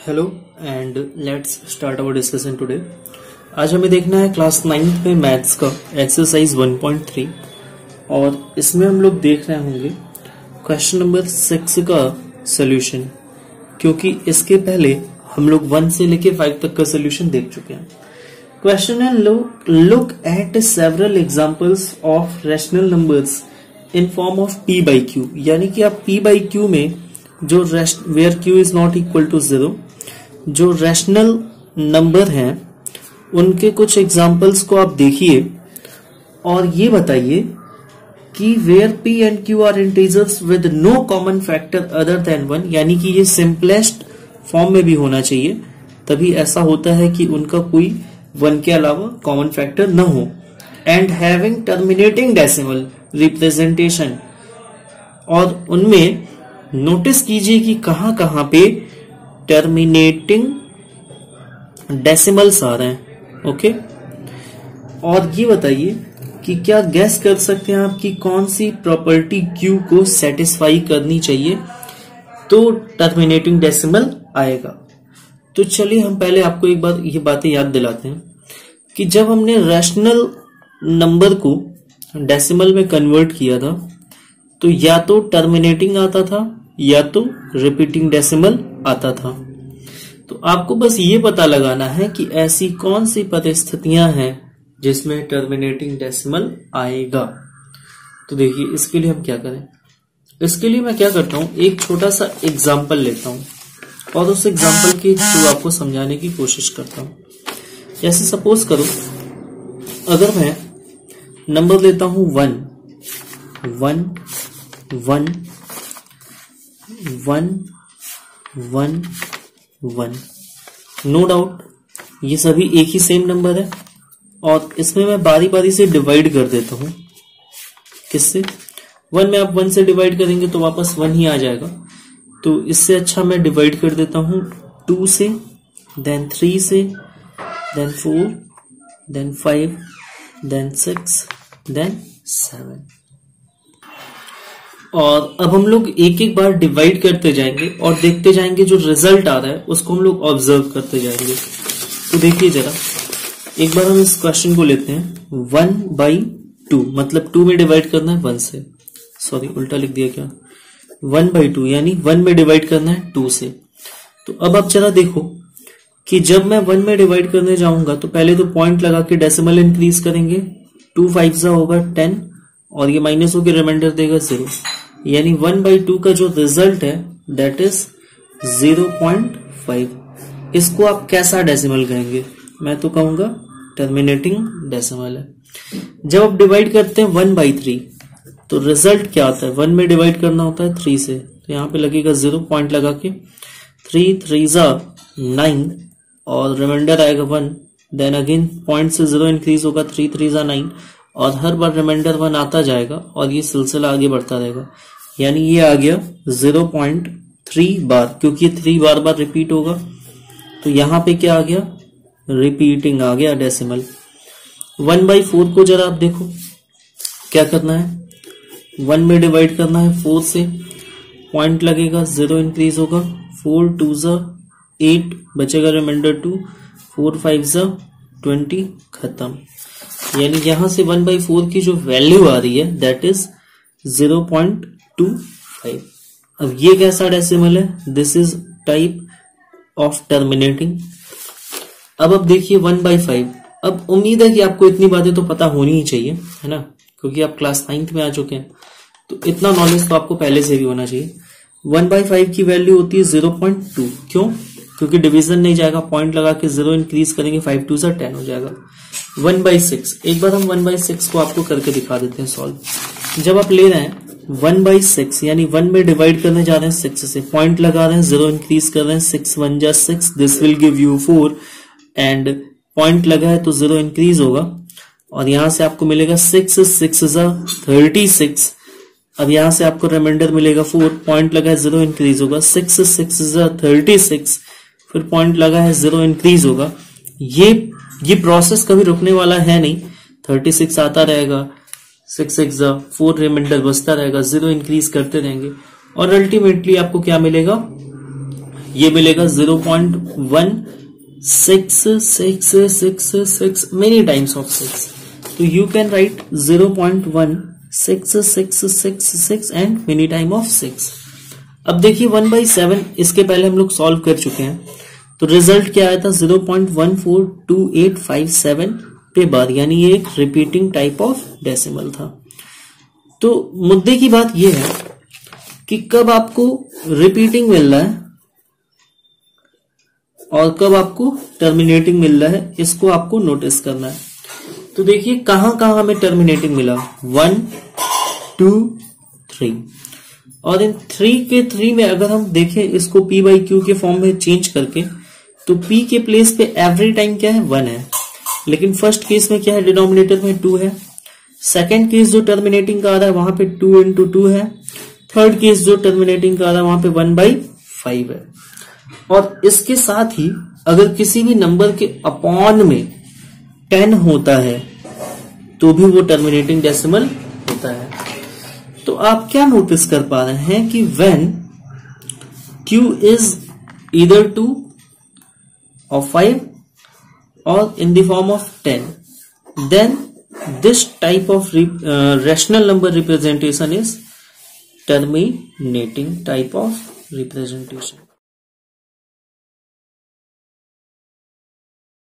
Hello and let's start our discussion today. आज हमें देखना है क्लास 9th में मैथ्स का एक्सरसाइज 1.3 और इसमें हम लोग देख रहे होंगे क्वेश्चन नंबर 6 का सॉल्यूशन, क्योंकि इसके पहले हम लोग 1 से लेके 5 तक का सॉल्यूशन देख चुके हैं। क्वेश्चन है look at several examples of rational numbers in form of p by q, यानी कि आप p by q में जो where q is not equal to 0 जो रैशनल नंबर हैं उनके कुछ एग्जांपल्स को आप देखिए और ये बताइए कि where p and q are integers with no common factor other than 1, यानी कि ये सिंपलेस्ट फॉर्म में भी होना चाहिए, तभी ऐसा होता है कि उनका कोई 1 के अलावा कॉमन फैक्टर न हो। And having terminating decimal representation, और उनमें नोटिस कीजिए कि कहां कहां पे टर्मिनेटिंग डेसिमल्स आ रहे हैं। ओके, और ये बताइए कि क्या गैस कर सकते हैं आप कि कौन सी प्रॉपर्टी Q को सेटिस्फाई करनी चाहिए तो टर्मिनेटिंग डेसिमल आएगा। तो चलिए हम पहले आपको एक बार ये बातें याद दिलाते हैं कि जब हमने रैशनल नंबर को डेसिमल में कन्वर्ट किया था तो या तो टर्मिनेटिंग आता था या तो रिपीटिंग डेसिमल आता था। तो आपको बस ये पता लगाना है कि ऐसी कौन सी परिस्थितियां हैं जिसमें टर्मिनेटिंग डेसिमल आएगा। तो देखिए इसके लिए हम क्या करें, इसके लिए मैं क्या करता हूं, एक छोटा सा एग्जाम्पल लेता हूं और उस एग्जाम्पल के थ्रू आपको समझाने की कोशिश करता हूं। जैसे सपोज करो अगर मैं नंबर लेता हूं 1 1 1 1 1 1, नो डाउट ये सभी एक ही सेम नंबर है और इसमें मैं बारी बारी से डिवाइड कर देता हूं। किससे? 1 में आप 1 से डिवाइड करेंगे तो वापस 1 ही आ जाएगा, तो इससे अच्छा मैं डिवाइड कर देता हूं 2 से, देन 3 से, देन 4, देन 5, देन 6, देन 7। और अब हम लोग एक एक बार डिवाइड करते जाएंगे और देखते जाएंगे जो रिजल्ट आ रहा है उसको हम लोग ऑब्जर्व करते जाएंगे। तो देखिए जरा एक बार हम इस क्वेश्चन को लेते हैं 1/2, मतलब 2 में डिवाइड करना है 1 से, सॉरी उल्टा लिख दिया क्या, 1/2 यानी 1 में डिवाइड करना है 2 से। तो अब आप जरा देखो कि जब मैं 1 में डिवाइड करने जाऊंगा तो पहले तो पॉइंट लगा के डेसिमल इंक्रीज करेंगे, 2 5 होगा 10 और ये माइनस होकर रिमाइंडर देगा 0, यानी 1/2 का जो रिजल्ट है दैट इज 0.5। इसको आप कैसा डेसिमल कहेंगे? मैं तो कहूंगा टर्मिनेटिंग डेसिमल है। जब आप डिवाइड करते हैं 1/3 तो रिजल्ट क्या आता है, 1 में डिवाइड करना होता है 3 से, तो यहां पे लगेगा 0 पॉइंट लगा के, 3 3 9 और रिमाइंडर आएगा 1, देन अगेन पॉइंट से 0 इंक्रीज होगा, 3 3 9 और हर बार रिमाइंडर 1 आता जाएगा और ये सिलसिला आगे बढ़ता रहेगा, यानी ये आ गया 0.3 बार, क्योंकि ये 3 बार बार रिपीट होगा। तो यहां पे क्या आ गया, रिपीटिंग आ गया डेसिमल। 1/4 को जरा आप देखो क्या करना है, 1 में डिवाइड करना है 4 से, पॉइंट लगेगा 0 इंक्रीज होगा, 4 2 8 बचेगा रिमाइंडर 2, 4 5 20 खत्म। यानी यहां से 1/4 की जो वैल्यू आ रही है दैट इज 0.25। अब ये कैसा डेसिमल है, this is type of terminating. अब देखिए 1/5। अब उम्मीद है कि आपको इतनी बातें तो पता होनी ही चाहिए, है ना, क्योंकि आप क्लास 9th में आ चुके हैं, तो इतना नॉलेज तो आपको पहले से भी होना चाहिए। 1/5 की वैल्यू होती है 0.2, क्यों? क्योंकि डिवीजन नहीं जाएगा, पॉइंट लगा के 0 इंक्रीज करेंगे, 5 2 10 हो जाएगा। 1/6, एक बार हम 1/6 को आपको करके दिखा देते हैं सॉल्व। जब आप ले रहे हैं 1/6 यानी 1 में डिवाइड करने जा रहे हैं 6 से, पॉइंट लगा रहे हैं 0 इंक्रीज कर रहे हैं, 6 1 6, this will give you 4 and point लगा है तो 0 इंक्रीज होगा और यहां से आपको मिलेगा 6 6 36। अब यहां से आपको रिमाइंडर मिलेगा 4, पॉइंट लगा है 0 इंक्रीज होगा, 6 6 36, फिर पॉइंट लगा है 0 इंक्रीज होगा। ये प्रोसेस कभी रुकने वाला है नहीं, 36 आता रहेगा, 6 6 4 रिमाइंडर बचता रहेगा, 0 इंक्रीज करते रहेंगे और अल्टीमेटली आपको क्या मिलेगा, ये मिलेगा 0.166666 मेनी टाइम्स ऑफ 6. तो you can write 0.166666 and many time of 6. अब देखिए 1/7 इसके पहले हम लोग सॉल्व कर चुके हैं, तो रिजल्ट क्या आया था 0.142857 के बाद, यानी ये एक रिपीटिंग टाइप ऑफ डेसिमल था. तो मुद्दे की बात यह है कि कब आपको रिपीटिंग मिल रहा है और कब आपको टर्मिनेटिंग मिल रहा है, इसको आपको नोटिस करना है. तो देखिए कहां कहां हमें टर्मिनेटिंग मिला, 1 2 3, और इन 3 में अगर हम देखें इसको p/q के फॉर्म में चेंज करके, तो p के प्लेस पे एवरी टाइम क्या है 1 है, लेकिन फर्स्ट केस में क्या है डिनोमिनेटर में 2 है. सेकेंड केस जो टर्मिनेटिंग का आ रहा है वहां पे 2 into 2 है. थर्ड केस जो टर्मिनेटिंग का आ रहा है वहां पे 1/5 है. और इसके साथ ही अगर किसी भी नंबर के अपॉन में 10 होता है तो भी वो टर्मिनेटिंग डेसिमल होता है. तो आप क्या नोटिस कर पा रहे हैं कि when q is either 2 or 5 or in the form of 10, then this type of rational number representation is terminating type of representation.